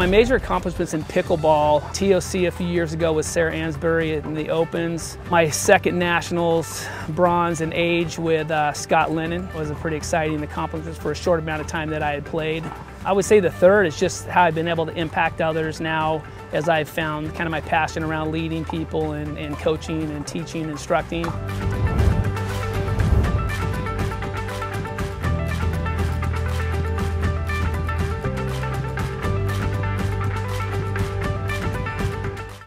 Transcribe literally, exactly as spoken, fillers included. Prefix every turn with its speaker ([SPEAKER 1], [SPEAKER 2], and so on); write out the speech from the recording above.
[SPEAKER 1] My major accomplishments in pickleball, T O C a few years ago with Sarah Ansbury in the Opens. My second nationals, bronze in age with uh, Scott Lennon, was a pretty exciting accomplishment for a short amount of time that I had played. I would say the third is just how I've been able to impact others now as I've found kind of my passion around leading people and, and coaching and teaching, instructing.